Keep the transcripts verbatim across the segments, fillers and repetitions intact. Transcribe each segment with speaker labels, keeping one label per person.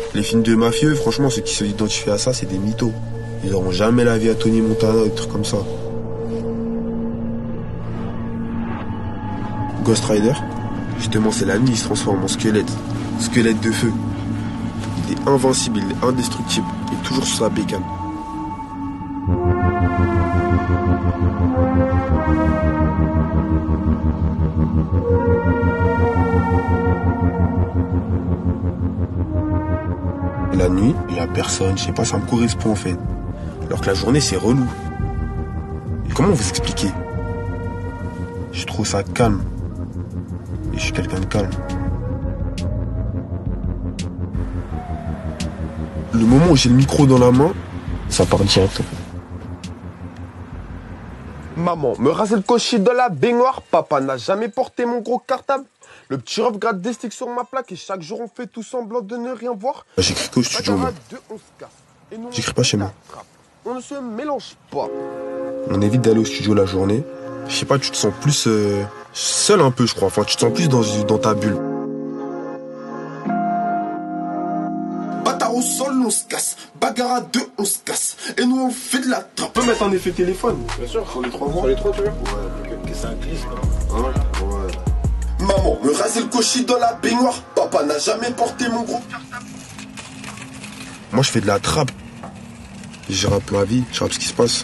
Speaker 1: Les films de mafieux, franchement, ceux qui se identifient à ça, c'est des mythos. Ils n'auront jamais la vie à Tony Montana ou des trucs comme ça. Ghost Rider, justement, c'est la nuit, il se transforme en squelette. Squelette de feu. Il est invincible, il est indestructible. Il est toujours sur sa bécane. Et la nuit, il n'y a personne, je sais pas, ça me correspond en fait. Alors que la journée, c'est relou. Et comment vous expliquer? Je trouve ça calme. Et je suis quelqu'un de calme. Le moment où j'ai le micro dans la main, ça part direct.
Speaker 2: Maman, me raser le cochis de la baignoire. Papa n'a jamais porté mon gros cartable. Le petit ref gratte des sticks sur ma plaque et chaque jour on fait tout semblant de ne rien voir.
Speaker 1: J'écris qu'au studio, moi. J'écris pas chez moi.
Speaker 2: On ne se mélange pas.
Speaker 1: On évite d'aller au studio la journée. Je sais pas, tu te sens plus euh, seul un peu, je crois. Enfin, tu te sens plus dans, dans ta bulle.
Speaker 2: Bâtard au sol, on se casse. Bagarre à deux, on se casse. Et nous on fait de la trappe.
Speaker 1: On peut mettre un effet téléphone.
Speaker 2: Bien sûr.
Speaker 1: Sur les trois voix.
Speaker 2: Sur les trois, tu veux?
Speaker 1: Ouais. Que ça glisse, là. Hein? Ouais.
Speaker 2: Maman, me raser le cochis dans la baignoire. Papa n'a jamais porté mon gros cartable.
Speaker 1: Moi, je fais de la trappe. Je rappe ma vie, je rappe ce qui se passe.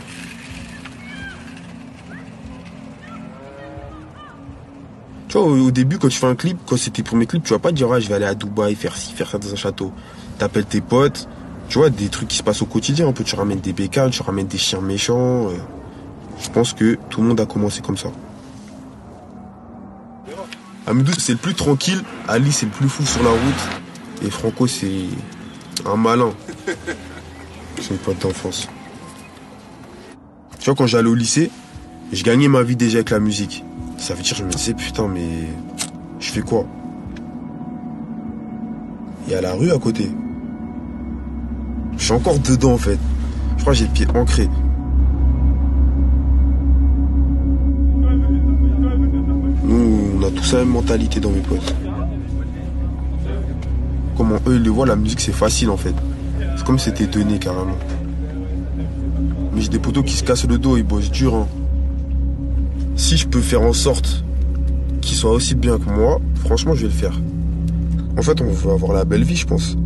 Speaker 1: Tu vois, au, au début, quand tu fais un clip, quand c'est tes premiers clips, tu vas pas te dire, ah, je vais aller à Dubaï, faire ci, faire ça dans un château. T'appelles tes potes, tu vois, des trucs qui se passent au quotidien un peu. Tu ramènes des bécanes, tu ramènes des chiens méchants. Euh. Je pense que tout le monde a commencé comme ça. Amidou, c'est le plus tranquille. Ali, c'est le plus fou sur la route. Et Franco, c'est un malin. C'est une pote d'enfance. Tu vois, quand j'allais au lycée, je gagnais ma vie déjà avec la musique. Ça veut dire, je me disais, putain, mais je fais quoi? Il y a la rue à côté. Je suis encore dedans, en fait. Je crois que j'ai le pied ancré. Nous, on a tous la même mentalité dans mes potes. Comment eux, ils le voient, la musique, c'est facile, en fait. C'est comme si c'était donné, carrément. Mais j'ai des potos qui se cassent le dos, ils bossent dur, hein. Si je peux faire en sorte qu'ils soient aussi bien que moi, franchement, je vais le faire. En fait, on veut avoir la belle vie, je pense.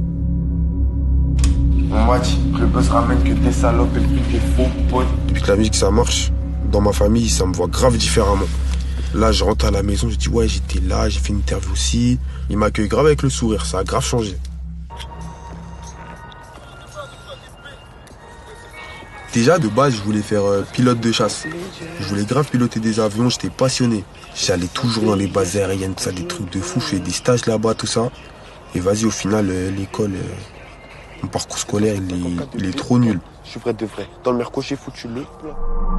Speaker 2: On m'a dit que le buzz ramène que des salopes et que des faux potes.
Speaker 1: Depuis que la musique, ça marche, dans ma famille, ça me voit grave différemment. Là, je rentre à la maison, je dis, ouais, j'étais là, j'ai fait une interview aussi. Ils m'accueillent grave avec le sourire, ça a grave changé. Déjà, de base, je voulais faire euh, pilote de chasse. Je voulais grave piloter des avions, j'étais passionné. J'allais toujours dans les bases aériennes, tout ça, des trucs de fou. Je fais des stages là-bas, tout ça. Et vas-y, au final, euh, l'école, euh, mon parcours scolaire, il est, il est trop nul.
Speaker 2: Je suis vrai de vrai. Dans le merco, j'ai foutu le plat.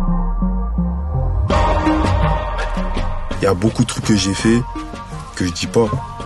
Speaker 1: Il y a beaucoup de trucs que j'ai fait que je dis pas.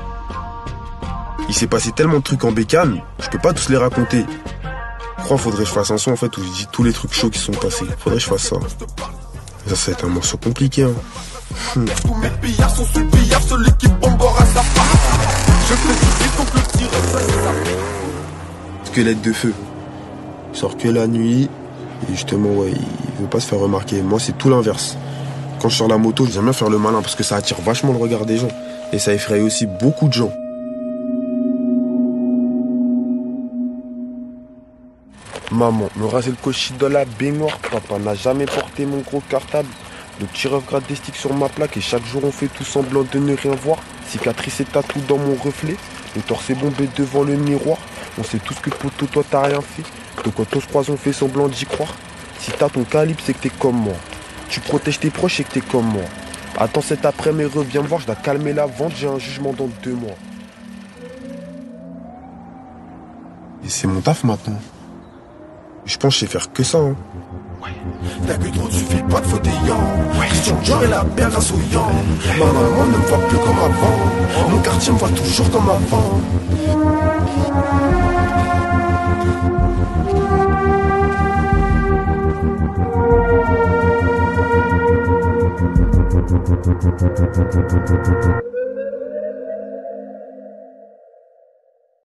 Speaker 1: Il s'est passé tellement de trucs en bécane, je peux pas tous les raconter. Je crois qu'il faudrait que je fasse un son en fait où je dis tous les trucs chauds qui sont passés. Faudrait que je fasse ça. Ça, ça va être un morceau compliqué. Hein. Hum.
Speaker 2: Tous mes pillards sont sous billard, celui qui bombera sa part. Je fais du vide contre le tir, ça c'est ça.
Speaker 1: Squelette de feu. Il sort que la nuit. Et justement, ouais, il veut pas se faire remarquer. Moi, c'est tout l'inverse. Quand je sors la moto, j'aime bien faire le malin parce que ça attire vachement le regard des gens. Et ça effraie aussi beaucoup de gens.
Speaker 2: Maman, me raser le cochis de la baignoire. Papa n'a jamais porté mon gros cartable. Le petit ref gratte des sticks sur ma plaque et chaque jour on fait tout semblant de ne rien voir. Cicatrice et tatou dans mon reflet. Le torse est bombé devant le miroir. On sait tous que poto toi t'as rien fait. Donc quand on se croise on fait semblant d'y croire. Si t'as ton calibre c'est que t'es comme moi. Tu protèges tes proches et que t'es comme moi. Attends cet après-midi reviens me voir. Je dois calmer la vente, j'ai un jugement dans deux mois.
Speaker 1: Et c'est mon taf maintenant. Je pense que je sais faire que ça. Hein.
Speaker 2: Ouais. T'as que trop, tu fais pas de fauteuillant. Ouais. Christian Dior et la paire rassouillant. Ma maman ne me voit plus comme avant. Mon quartier me voit toujours comme avant. Thank you.